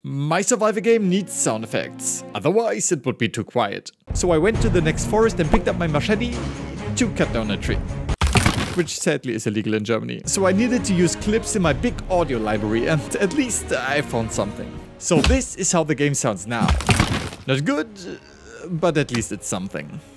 My survivor game needs sound effects, otherwise it would be too quiet. So I went to the next forest and picked up my machete to cut down a tree. Which sadly is illegal in Germany. So I needed to use clips in my big audio library, and at least I found something. So this is how the game sounds now. Not good, but at least it's something.